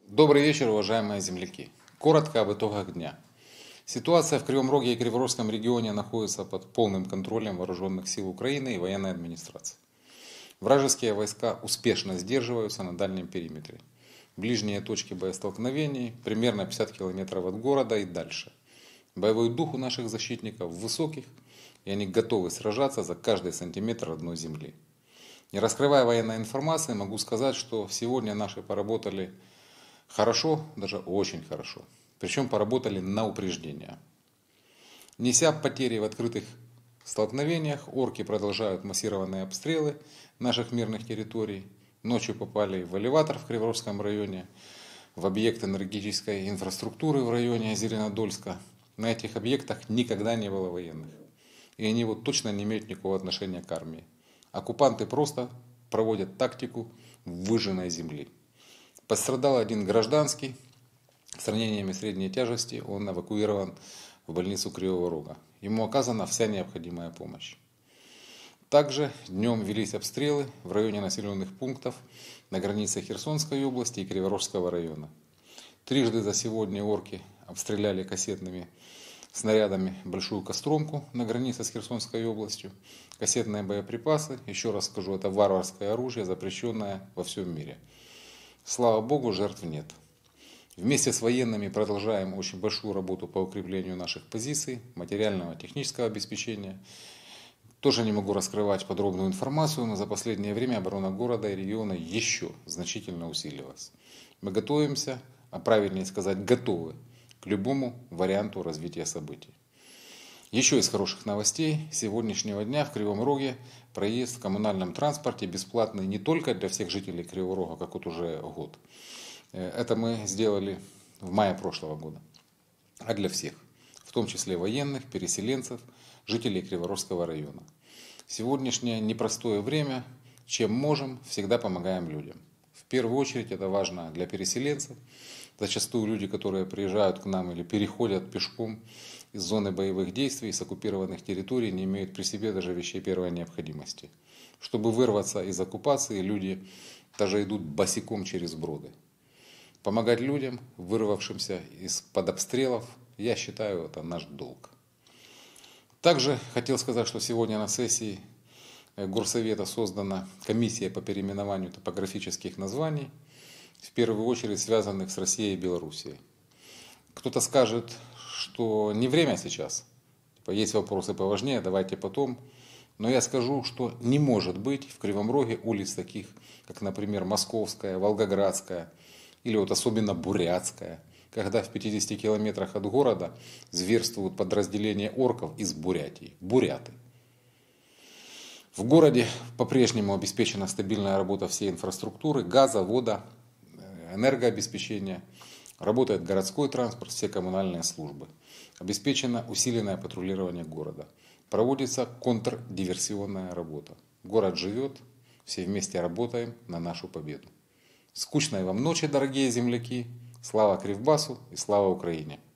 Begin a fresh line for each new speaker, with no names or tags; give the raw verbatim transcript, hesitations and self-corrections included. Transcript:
Добрый вечер, уважаемые земляки. Коротко об итогах дня. Ситуация в Кривом Роге и Криворожском регионе находится под полным контролем вооруженных сил Украины и военной администрации. Вражеские войска успешно сдерживаются на дальнем периметре. Ближние точки боестолкновений примерно пятьдесят километров от города и дальше. Боевой дух у наших защитников высоких, и они готовы сражаться за каждый сантиметр родной земли. Не раскрывая военной информации, могу сказать, что сегодня наши поработали хорошо, даже очень хорошо. Причем поработали на упреждение. Неся потери в открытых столкновениях, орки продолжают массированные обстрелы наших мирных территорий. Ночью попали в элеватор в Криворожском районе, в объект энергетической инфраструктуры в районе Зеленодольска. На этих объектах никогда не было военных. И они вот точно не имеют никакого отношения к армии. Оккупанты просто проводят тактику выжженной земли. Пострадал один гражданский с ранениями средней тяжести. Он эвакуирован в больницу Кривого Рога. Ему оказана вся необходимая помощь. Также днем велись обстрелы в районе населенных пунктов на границе Херсонской области и Криворожского района. Трижды за сегодня орки обстреляли кассетными снарядами большую Костромку на границе с Херсонской областью. Кассетные боеприпасы, еще раз скажу, это варварское оружие, запрещенное во всем мире. Слава Богу, жертв нет. Вместе с военными продолжаем очень большую работу по укреплению наших позиций, материального, технического обеспечения. Тоже не могу раскрывать подробную информацию, но за последнее время оборона города и региона еще значительно усилилась. Мы готовимся, а правильнее сказать, готовы к любому варианту развития событий. Еще из хороших новостей сегодняшнего дня в Кривом Роге проезд в коммунальном транспорте бесплатный не только для всех жителей Кривого Рога, как вот уже год. Это мы сделали в мае прошлого года, а для всех, в том числе военных, переселенцев, жителей Криворожского района. В сегодняшнее непростое время, чем можем, всегда помогаем людям. В первую очередь это важно для переселенцев. Зачастую люди, которые приезжают к нам или переходят пешком из зоны боевых действий, с оккупированных территорий, не имеют при себе даже вещей первой необходимости. Чтобы вырваться из оккупации, люди даже идут босиком через броды. Помогать людям, вырвавшимся из-под обстрелов, я считаю, это наш долг. Также хотел сказать, что сегодня на сессии Горсовета создана комиссия по переименованию топографических названий, в первую очередь связанных с Россией и Белоруссией. Кто-то скажет, что не время сейчас, типа, есть вопросы поважнее, давайте потом. Но я скажу, что не может быть в Кривом Роге улиц таких, как, например, Московская, Волгоградская или вот особенно Бурятская, когда в пятидесяти километрах от города зверствуют подразделения орков из Бурятии, буряты. В городе по-прежнему обеспечена стабильная работа всей инфраструктуры, газа, вода, энергообеспечения. Работает городской транспорт, все коммунальные службы. Обеспечено усиленное патрулирование города. Проводится контрдиверсионная работа. Город живет, все вместе работаем на нашу победу. Скучной вам ночи, дорогие земляки. Слава Кривбасу и слава Украине!